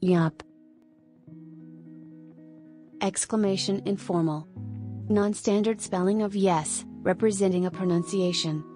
Yup. Exclamation informal. Non-standard spelling of yes, representing a pronunciation.